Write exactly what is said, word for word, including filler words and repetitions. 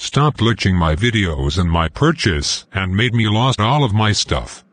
stopped glitching my videos and my purchase, and made me lost all of my stuff.